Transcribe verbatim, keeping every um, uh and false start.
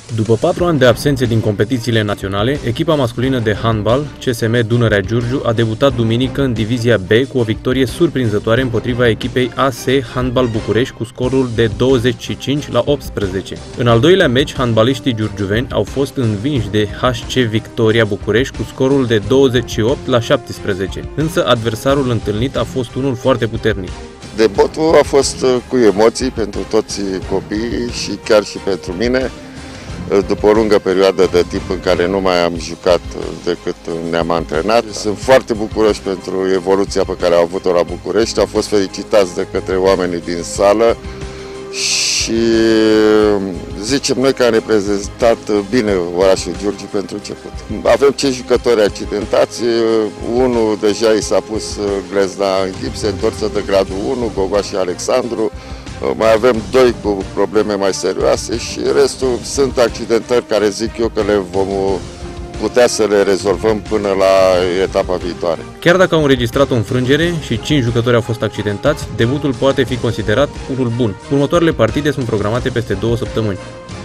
După patru ani de absențe din competițiile naționale, echipa masculină de handbal, C S M Dunărea Giurgiu, a debutat duminică în divizia B cu o victorie surprinzătoare împotriva echipei A S Handbal București cu scorul de douăzeci și cinci la optsprezece. În al doilea meci, handbaliștii giurgiuveni au fost învinși de H C Victoria București cu scorul de douăzeci și opt la șaptesprezece, însă adversarul întâlnit a fost unul foarte puternic. Debutul a fost cu emoții pentru toți copiii și chiar și pentru mine. După o lungă perioadă de timp în care nu mai am jucat decât ne-am antrenat. Sunt foarte bucuroși pentru evoluția pe care au avut-o la București. Au fost felicitați de către oamenii din sală și zicem noi că am reprezentat bine orașul Giurgiu pentru început. Avem cinci jucători accidentați, unul deja i s-a pus glezna în gips, se întoarce de gradul unu, Goga și Alexandru. Mai avem doi cu probleme mai serioase și restul sunt accidentări care zic eu că le vom putea să le rezolvăm până la etapa viitoare. Chiar dacă au înregistrat o înfrângere și cinci jucători au fost accidentați, debutul poate fi considerat unul bun. Următoarele partide sunt programate peste două săptămâni.